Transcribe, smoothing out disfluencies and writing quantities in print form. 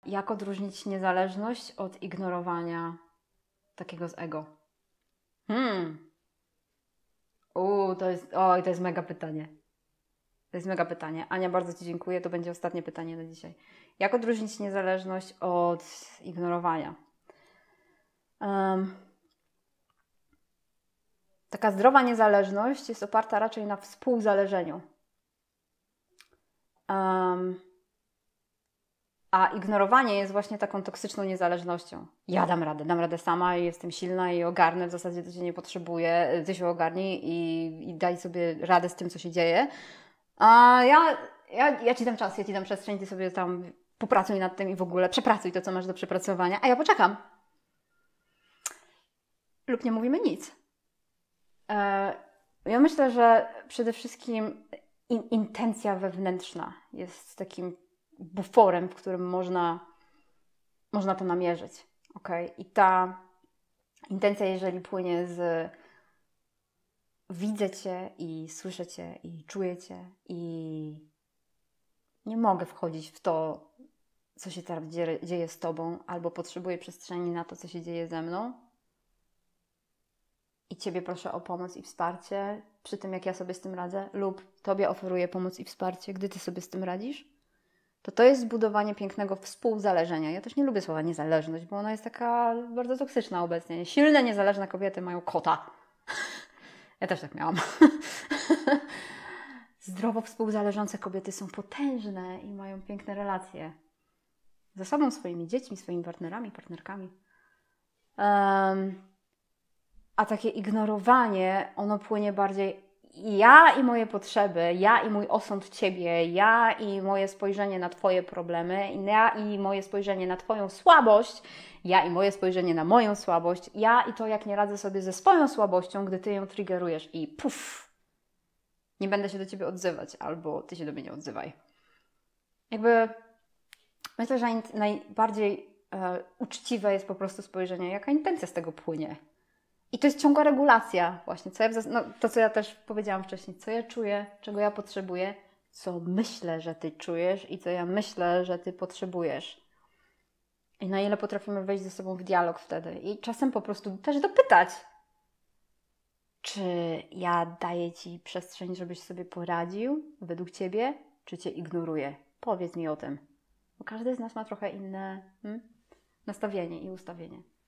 jak odróżnić niezależność od ignorowania takiego z ego? To jest mega pytanie. To jest mega pytanie. Ania, bardzo Ci dziękuję. To będzie ostatnie pytanie na dzisiaj. Jak odróżnić niezależność od ignorowania? Taka zdrowa niezależność jest oparta raczej na współzależeniu. A ignorowanie jest właśnie taką toksyczną niezależnością. Ja dam radę sama i jestem silna i ogarnę, w zasadzie to Cię nie potrzebuję, Ty się ogarnij i daj sobie radę z tym, co się dzieje. A ja Ci dam czas, ja Ci dam przestrzeń, Ty sobie tam popracuj nad tym i w ogóle przepracuj to, co masz do przepracowania, a ja poczekam. Lub nie mówimy nic. Ja myślę, że przede wszystkim intencja wewnętrzna jest takim buforem, w którym można to namierzyć. Okay? I ta intencja, jeżeli płynie z widzę Cię i słyszę Cię i czuję Cię i nie mogę wchodzić w to, co się teraz dzieje z Tobą, albo potrzebuję przestrzeni na to, co się dzieje ze mną, i Ciebie proszę o pomoc i wsparcie przy tym, jak ja sobie z tym radzę, lub Tobie oferuję pomoc i wsparcie, gdy Ty sobie z tym radzisz, to jest zbudowanie pięknego współzależenia. Ja też nie lubię słowa niezależność, bo ona jest taka bardzo toksyczna obecnie. Silne, niezależne kobiety mają kota. Ja też tak miałam. Zdrowo współzależące kobiety są potężne i mają piękne relacje ze sobą, swoimi dziećmi, swoimi partnerami, partnerkami. A takie ignorowanie, ono płynie bardziej ja i moje potrzeby, ja i mój osąd Ciebie, ja i moje spojrzenie na Twoje problemy, ja i moje spojrzenie na Twoją słabość, ja i moje spojrzenie na moją słabość, ja i to, jak nie radzę sobie ze swoją słabością, gdy Ty ją triggerujesz i puf, nie będę się do Ciebie odzywać, albo Ty się do mnie nie odzywaj. Jakby myślę, że najbardziej uczciwe jest po prostu spojrzenie, jaka intencja z tego płynie. I to jest ciągła regulacja właśnie. To, co ja też powiedziałam wcześniej. Co ja czuję, czego ja potrzebuję, co myślę, że Ty czujesz i co ja myślę, że Ty potrzebujesz. I na ile potrafimy wejść ze sobą w dialog wtedy. I czasem po prostu też dopytać, czy ja daję Ci przestrzeń, żebyś sobie poradził według Ciebie, czy Cię ignoruję. Powiedz mi o tym. Bo każdy z nas ma trochę inne nastawienie i ustawienie.